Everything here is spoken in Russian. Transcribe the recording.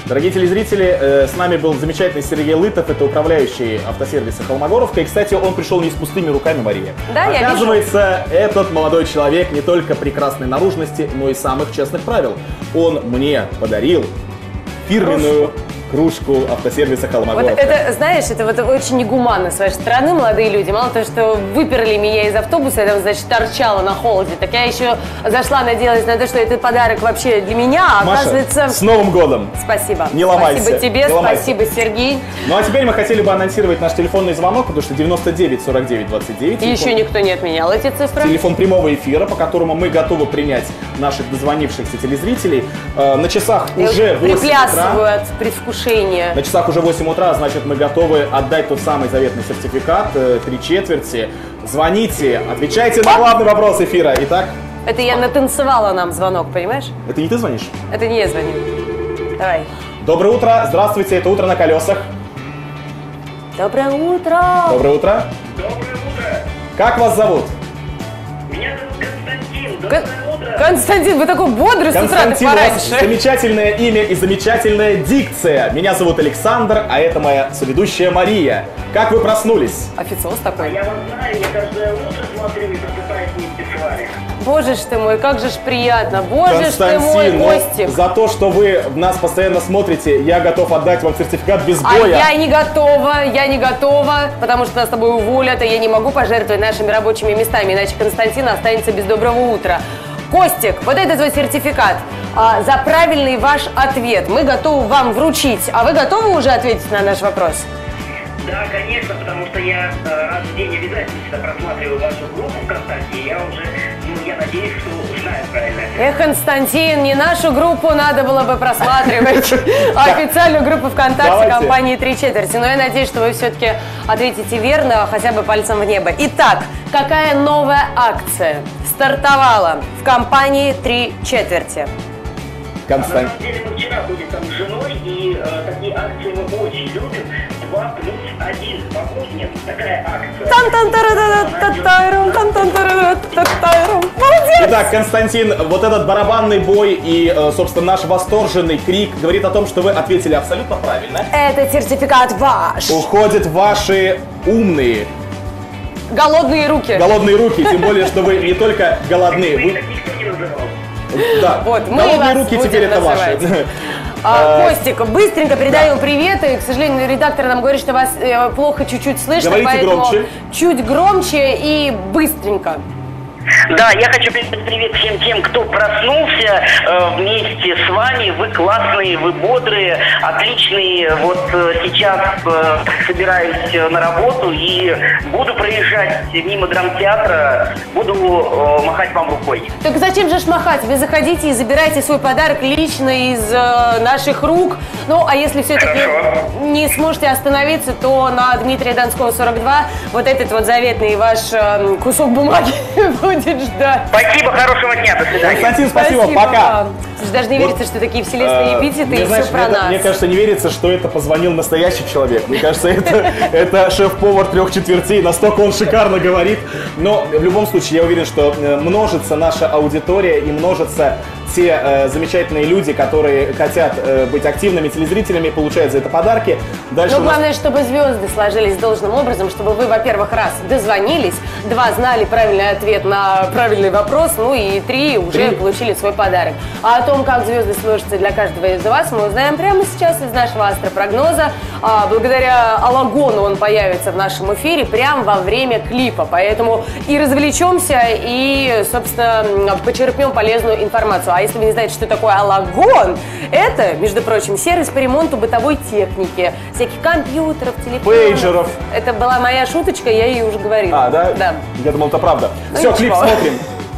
Дорогие телезрители, с нами был замечательный Сергей Лытов, это управляющий автосервиса «Холмогоровка». И, кстати, он пришел не с пустыми руками, Мария. Да, оказывается, этот молодой человек не только прекрасной наружности, но и самых честных правил. Он мне подарил фирменную кружку автосервиса «Холмогоровка». Вот это, знаешь, это вот очень негуманно с вашей стороны, молодые люди. Мало того, что выперли меня из автобуса, я там, значит, торчала на холоде, так я еще зашла, надеялась на то, что это подарок вообще для меня, а Маша, оказывается... с Новым годом! Спасибо. Не ломайся. Спасибо тебе, не ломайся. спасибо, Сергей. Ну а теперь мы хотели бы анонсировать наш телефонный звонок, потому что 99 49 29. И еще никто не отменял эти цифры. Телефон прямого эфира, по которому мы готовы принять наших дозвонившихся телезрителей. На часах уже 8 приплясываю утра. от предвкушения. На часах уже 8 утра, значит, мы готовы отдать тот самый заветный сертификат, 3/4. Звоните, отвечайте на главный вопрос эфира. Итак. Это я натанцевала нам звонок, понимаешь? Это не ты звонишь? Это не я звоню. Давай. Доброе утро, здравствуйте, это «Утро на колесах». Доброе утро. Доброе утро. Доброе утро! Как вас зовут? Меня зовут Константин. Доброе утро! Константин, вы такой бодрый с утра, так Константин, у вас пораньше. замечательное имя и замечательная дикция. Меня зовут Александр, а это моя соведущая Мария. Как вы проснулись? Официоз такой. Я вас знаю, я каждое утро смотрю и просыпаюсь вместе с вами. Боже ж ты мой, как же ж приятно. Боже ж ты мой, Константин, Костик. за то, что вы нас постоянно смотрите, я готов отдать вам сертификат без А боя. я не готова, потому что нас с тобой уволят, и я не могу пожертвовать нашими рабочими местами, иначе Константин останется без доброго утра. Костик, вот этот вот сертификат за правильный ваш ответ мы готовы вам вручить. А вы готовы уже ответить на наш вопрос? Да, конечно, потому что я раз в день обязательно всегда просматриваю вашу группу ВКонтакте, и я уже, я надеюсь, что знаю правильно. Эх, Константин, не нашу группу надо было бы просматривать, а официальную группу ВКонтакте Давайте. компании «3/4». Но я надеюсь, что вы все-таки ответите верно, хотя бы пальцем в небо. Итак, какая новая акция стартовала в компании «3/4»? На Константин. самом деле мы вчера были там с женой, и такие акции мы очень любим. 2+1. Помнишь, такая акция. Молодец! Итак, Константин, вот этот барабанный бой и, собственно, наш восторженный крик говорит о том, что вы ответили абсолютно правильно. Этот сертификат ваш. Уходят ваши умные, Голодные руки. голодные руки, тем более, что вы не только голодные, Вы вы... таких никто не называл. Да, Вот, мы голодные вас руки будем теперь это называть. ваши. Костик, быстренько передаем привет. И, к сожалению, редактор нам говорит, что вас плохо чуть-чуть слышно. Говорите поэтому громче. чуть громче и быстренько. Да, я хочу передать привет всем тем, кто проснулся вместе с вами. Вы классные, вы бодрые, отличные. Вот сейчас собираюсь на работу и буду проезжать мимо драмтеатра, буду махать вам рукой. Так зачем же ж махать? Вы заходите и забирайте свой подарок лично из наших рук. Ну, а если все-таки Хорошо. не сможете остановиться, то на Дмитрия Донского, 42, вот этот вот заветный ваш кусок бумаги будет ждать. Спасибо, хорошего дня, до свидания. Константин, спасибо, пока. вам. Слушай, даже не Вот, верится, что такие вселенские эпитеты мне, и знаешь, все про нас. мне кажется, не верится, что это позвонил настоящий человек. Мне кажется, это шеф-повар 3/4, настолько он шикарно говорит. Но в любом случае, я уверен, что множится наша аудитория и множатся те замечательные люди, которые хотят быть активными телезрителями, получают за это подарки. Дальше Но у нас- главное, чтобы звезды сложились должным образом, чтобы вы, во-первых, раз дозвонились, два знали правильный ответ на правильный вопрос, ну и три уже получили свой подарок. А о том, как звезды сложатся для каждого из вас, мы узнаем прямо сейчас из нашего астропрогноза. Благодаря Алагону он появится в нашем эфире прямо во время клипа. Поэтому и развлечемся, и, собственно, почерпнем полезную информацию. А если вы не знаете, что такое Алагон, это, между прочим, сервис по ремонту бытовой техники, всяких компьютеров, телефонов. Пейджеров. Это была моя шуточка, я ее уже говорила. А, да? Да. Я думал, это правда. Ну, Все, клип ничего. смотрим.